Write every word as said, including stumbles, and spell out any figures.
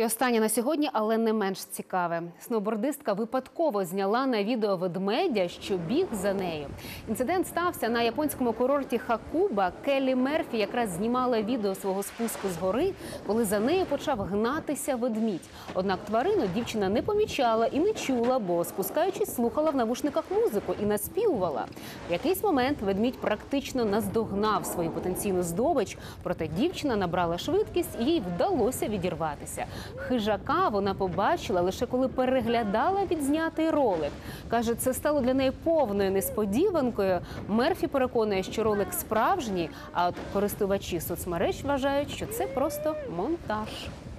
І останнє на сьогодні, але не менш цікаве. Сноубордистка випадково зняла на відео ведмедя, що біг за нею. Інцидент стався на японському курорті Хакуба. Келлі Мерфі якраз знімала відео свого спуску з гори, коли за нею почав гнатися ведмідь. Однак тварину дівчина не помічала і не чула, бо, спускаючись, слухала в навушниках музику і наспівувала. В якийсь момент ведмідь практично наздогнав свою потенційну здобич, проте дівчина набрала швидкість і їй вдалося відірватися. Хижака вона побачила лише коли переглядала відзнятий ролик. Каже, це стало для неї повною несподіванкою. Мерфі переконує, що ролик справжній, а от користувачі соцмереж вважають, що це просто монтаж.